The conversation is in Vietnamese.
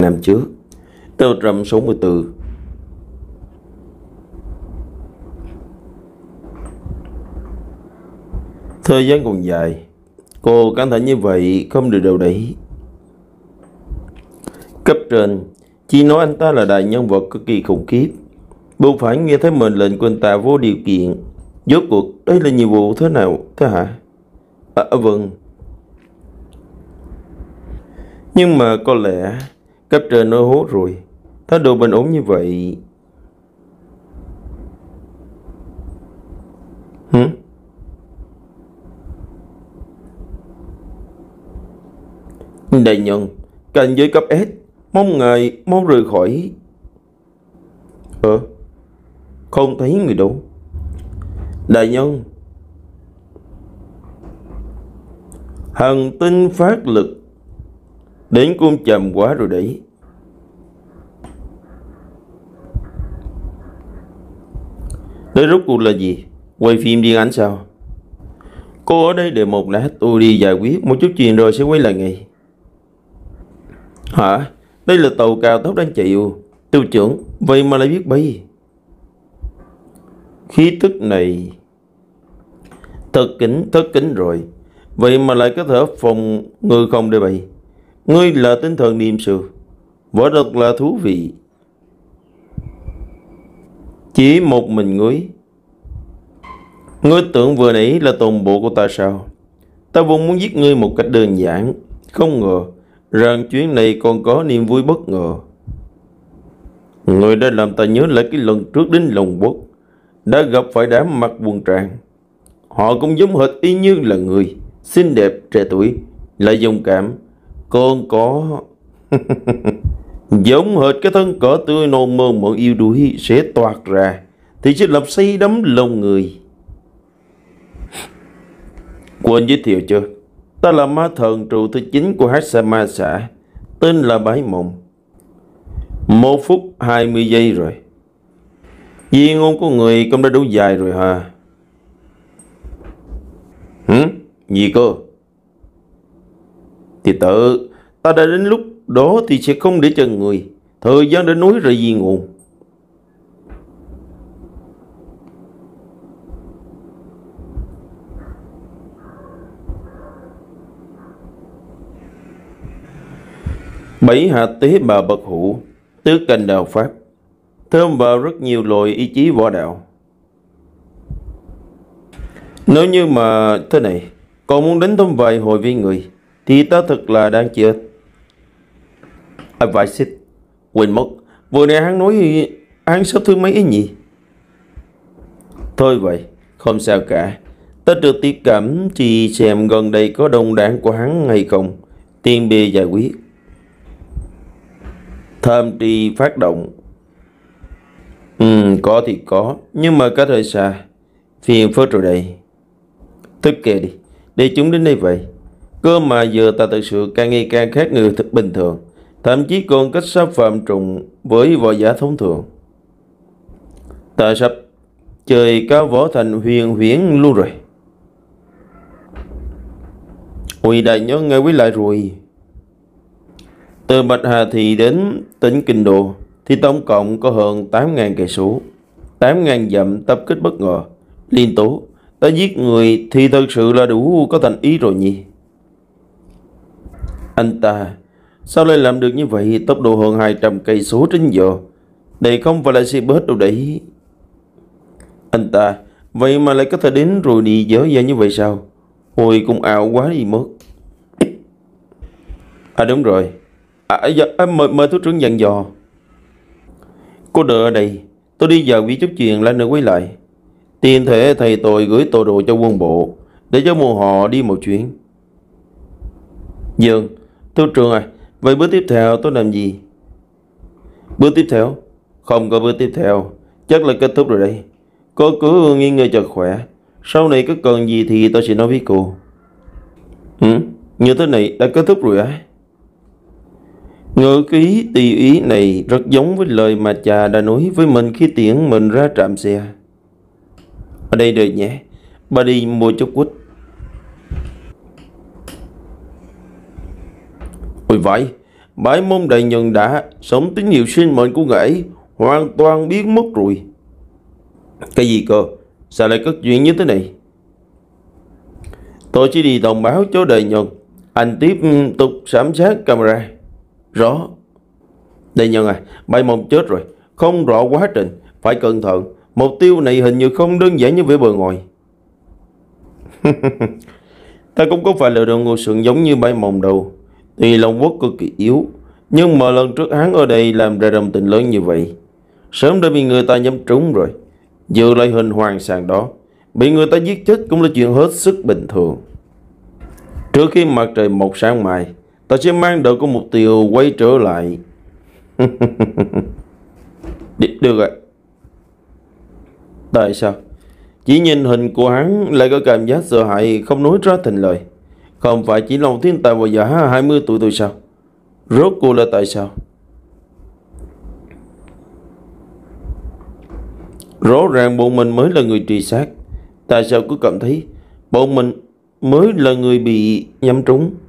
năm trước, 1964. Thời gian còn dài, cô căng thẳng như vậy không được đâu đấy. Cấp trên chỉ nói anh ta là đại nhân vật cực kỳ khủng khiếp, buộc phải nghe thấy mệnh lệnh của anh ta vô điều kiện. Rốt cuộc đây là nhiệm vụ thế nào thế hả? Vâng. Nhưng mà có lẽ cấp trên nói hốt rồi. Thái độ bình ổn như vậy. Đại nhân, cảnh giới cấp S, mong ngài mau rời khỏi. Không thấy người đâu. Đại nhân, hành tinh phát lực đến cũng chậm quá rồi đấy. Đây rốt cuộc là gì? Quay phim điện ảnh sao? Cô ở đây đợi một lát, tôi đi giải quyết một chút chuyện rồi sẽ quay lại ngay. Hả? Đây là tàu cao tốc đang chạy. Tiêu trưởng, vậy mà lại biết bay. Khí tức này thất kính rồi. Vậy mà lại có thể phòng ngự không để bay. Ngươi là tinh thần niệm sự, võ thật là thú vị. Chỉ một mình ngươi tưởng vừa nãy là toàn bộ của ta sao? Ta vốn muốn giết ngươi một cách đơn giản, không ngờ rằng chuyến này còn có niềm vui bất ngờ. Ngươi đã làm ta nhớ lại cái lần trước đến Long Quốc, đã gặp phải đám mặc quần trang. Họ cũng giống hệt y như là người, xinh đẹp, trẻ tuổi, lại dũng cảm, còn có giống hệt cái thân cỏ tươi non mơ mộng yêu đuối sẽ toát ra thì sẽ lập say đắm lòng người. Quên giới thiệu chưa? Ta là ma thần trụ thứ 9 của Hát Sa Ma xã, tên là Bái Mộng. 1 phút 20 giây rồi. Di ngôn của người cũng đã đủ dài rồi hả? Gì cơ? Thì tự ta đã đến lúc đó thì sẽ không để cho người thời gian để nói ra di ngôn. Bảy hạt tế bào bất hủ, tứ cành đạo pháp, thơm vào rất nhiều loại ý chí võ đạo. Nếu như mà thế này, còn muốn đánh thêm vài hồi với người, thì ta thật là đang chết. Vài xích, quên mất, vừa nãy hắn nói hắn sắp thứ mấy ấy nhỉ? Thôi vậy, không sao cả. Ta trực tiếp cảm chỉ xem gần đây có đồng đảng của hắn hay không, tiền bề giải quyết. Tham trì phát động. Có thì có, nhưng mà cách hơi xa. Phiền phức rồi đây. Thức kệ đi, để chúng đến đây vậy. Cơ mà giờ ta thực sự càng ngày càng khác người thực bình thường, thậm chí còn cách sắp phạm trùng với võ giả thông thường. Ta sắp chơi cao võ thành huyền huyễn luôn rồi. Ôi đại nhân ngài quý lại rồi. Từ Bạch Hà Thị đến tỉnh Kinh Đô thì tổng cộng có hơn 8.000 cây số, 8.000 dặm tập kích bất ngờ, liên tố. Ta giết người thì thật sự là đủ có thành ý rồi nhỉ? Anh ta sao lại làm được như vậy? Tốc độ hơn 200 cây số trên giờ. Đây không phải là xe bus đâu đấy. Anh ta vậy mà lại có thể đến rồi đi dở dang như vậy sao? Ôi cũng ảo quá đi mất. Đúng rồi. Mời thủ trưởng dặn dò. Cô đợi ở đây, tôi đi vào viết chút chuyện lát nữa quay lại. Tiền thể thầy tôi gửi tô đồ cho quân bộ, để cho mùa họ đi một chuyến. Dừng, thủ trưởng à, vậy bữa tiếp theo tôi làm gì? Bữa tiếp theo? Không có bữa tiếp theo, chắc là kết thúc rồi đây. Cô cứ nghỉ ngơi cho khỏe, sau này có cần gì thì tôi sẽ nói với cô. Như thế này đã kết thúc rồi á? Ngữ khí tùy ý này rất giống với lời mà cha đã nói với mình khi tiễn mình ra trạm xe. Ở đây đợi nhé, bà đi mua chút quýt. Ôi Bái môn đại nhân đã sống tín hiệu sinh mệnh của ngài ấy hoàn toàn biến mất rồi. Cái gì cơ? Sao lại có chuyện như thế này? Tôi chỉ đi thông báo cho đại nhân. Anh tiếp tục giám sát camera. Rõ. Đại nhân à, Bái môn chết rồi, không rõ quá trình, phải cẩn thận. Mục tiêu này hình như không đơn giản như vẻ bề ngoài. Ta cũng không phải là đồ ngu xuẩn giống như Bái môn đâu. Tuy Long Quốc cực kỳ yếu, nhưng mà lần trước hắn ở đây làm ra đồng tình lớn như vậy, sớm đã bị người ta nhắm trúng rồi. Dựa lại hình hoàng sàn đó, bị người ta giết chết cũng là chuyện hết sức bình thường. Trước khi mặt trời mọc sáng mai, ta sẽ mang đội của mục tiêu quay trở lại. Được rồi. Tại sao? Chỉ nhìn hình của hắn lại có cảm giác sợ hãi không nói ra thành lời. Không phải chỉ lòng thiên tài và già 20 tuổi tôi sao? Rốt cuộc là tại sao? Rõ ràng bọn mình mới là người truy sát. Tại sao cứ cảm thấy bọn mình mới là người bị nhắm trúng?